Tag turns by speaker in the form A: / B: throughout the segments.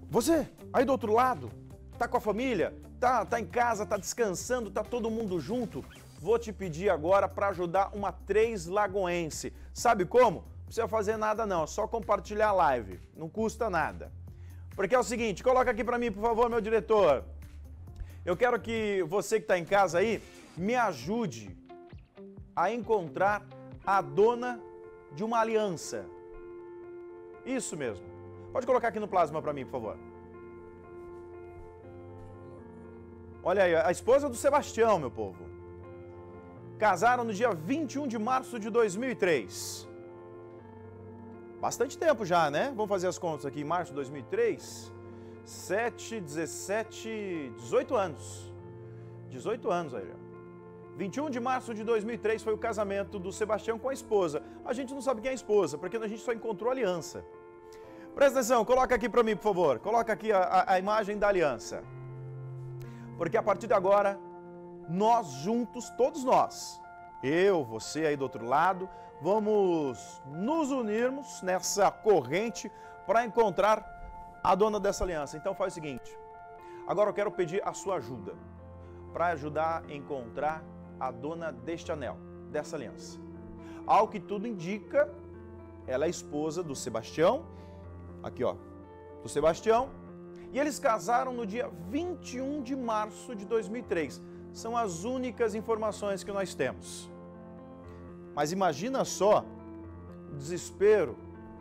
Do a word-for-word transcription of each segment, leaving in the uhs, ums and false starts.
A: Você, aí do outro lado, tá com a família, tá, tá em casa, tá descansando, tá todo mundo junto? Vou te pedir agora para ajudar uma Três Lagoense. Sabe como? Não precisa fazer nada não, é só compartilhar a live, não custa nada. Porque é o seguinte, coloca aqui para mim, por favor, meu diretor. Eu quero que você que está em casa aí, me ajude a encontrar a dona de uma aliança. Isso mesmo. Pode colocar aqui no plasma para mim, por favor. Olha aí, a esposa do Sebastião, meu povo. Casaram no dia vinte e um de março de dois mil e três. Bastante tempo já, né? Vamos fazer as contas aqui. Março de dois mil e três, sete, dezessete, dezoito anos. dezoito anos aí. vinte e um de março de dois mil e três foi o casamento do Sebastião com a esposa. A gente não sabe quem é a esposa, porque a gente só encontrou a aliança. Presta atenção, coloca aqui para mim, por favor. Coloca aqui a, a, a imagem da aliança. Porque a partir de agora, nós juntos, todos nós, eu, você aí do outro lado, vamos nos unirmos nessa corrente para encontrar a dona dessa aliança. Então faz o seguinte, agora eu quero pedir a sua ajuda para ajudar a encontrar a dona deste anel, dessa aliança. Ao que tudo indica, ela é esposa do Sebastião, aqui ó, do Sebastião, e eles casaram no dia vinte e um de março de dois mil e três. São as únicas informações que nós temos. Mas imagina só o desespero,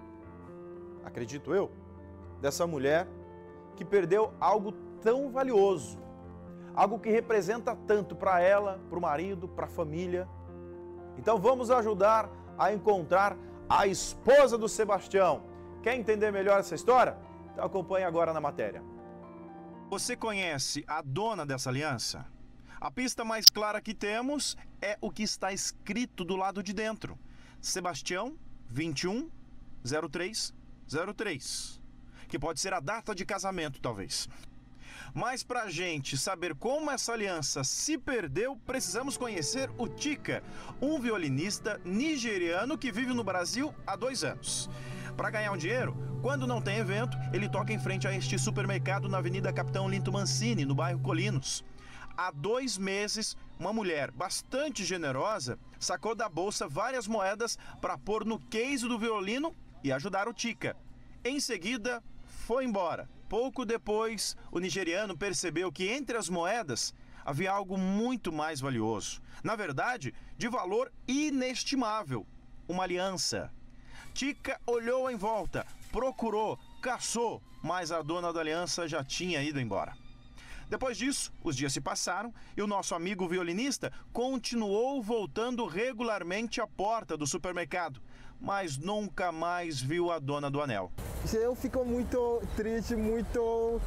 A: acredito eu, dessa mulher que perdeu algo tão valioso, algo que representa tanto para ela, para o marido, para a família. Então vamos ajudar a encontrar a esposa do Sebastião. Quer entender melhor essa história? Então acompanhe agora na matéria. Você conhece a dona dessa aliança? A pista mais clara que temos é o que está escrito do lado de dentro. Sebastião vinte e um zero três zero três, que pode ser a data de casamento, talvez. Mas para a gente saber como essa aliança se perdeu, precisamos conhecer o Tika, um violinista nigeriano que vive no Brasil há dois anos. Para ganhar um dinheiro, quando não tem evento, ele toca em frente a este supermercado na Avenida Capitão Linto Mancini, no bairro Colinos. Há dois meses, uma mulher bastante generosa sacou da bolsa várias moedas para pôr no case do violino e ajudar o Tika. Em seguida, foi embora. Pouco depois, o nigeriano percebeu que entre as moedas havia algo muito mais valioso. Na verdade, de valor inestimável, uma aliança. Tika olhou em volta, procurou, caçou, mas a dona da aliança já tinha ido embora. Depois disso, os dias se passaram e o nosso amigo violinista continuou voltando regularmente à porta do supermercado, mas nunca mais viu a dona do anel.
B: Eu fico muito triste, muito...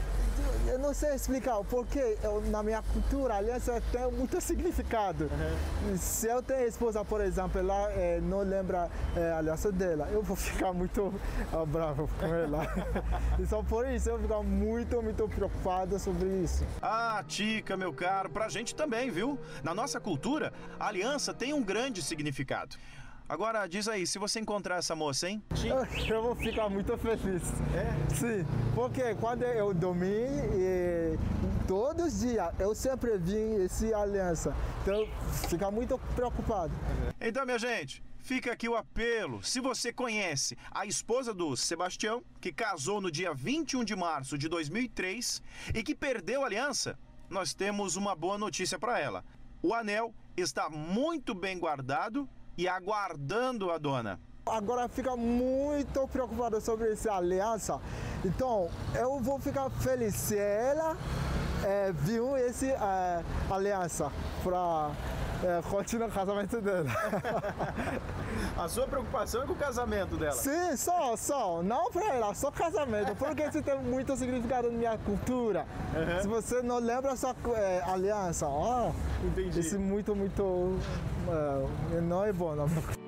B: Eu não sei explicar, porque eu, na minha cultura a aliança tem muito significado. Uhum. Se eu tenho esposa, por exemplo, ela é, não lembra é, a aliança dela, eu vou ficar muito ah, bravo com ela. E só por isso eu fico muito, muito preocupado sobre isso.
A: Ah, Tika, meu caro, pra gente também, viu? Na nossa cultura, a aliança tem um grande significado. Agora, diz aí, se você encontrar essa moça, hein?
B: Eu, eu vou ficar muito feliz. É? Sim, porque quando eu dormi, e, todos os dias, eu sempre vi essa aliança. Então, fico muito preocupado.
A: Então, minha gente, fica aqui o apelo. Se você conhece a esposa do Sebastião, que casou no dia vinte e um de março de dois mil e três e que perdeu a aliança, nós temos uma boa notícia para ela. O anel está muito bem guardado e aguardando a dona.
B: Agora fica muito preocupado sobre essa aliança. Então, eu vou ficar feliz se ela é, viu essa é, aliança para é, continuar o casamento dela.
A: A sua preocupação é com o casamento dela?
B: Sim, só, só. Não para ela, só casamento. Porque isso tem muito significado na minha cultura. Uhum. Se você não lembra sua é, aliança, ó,
A: entendi.
B: Isso é muito, muito... É, não é bom. Não.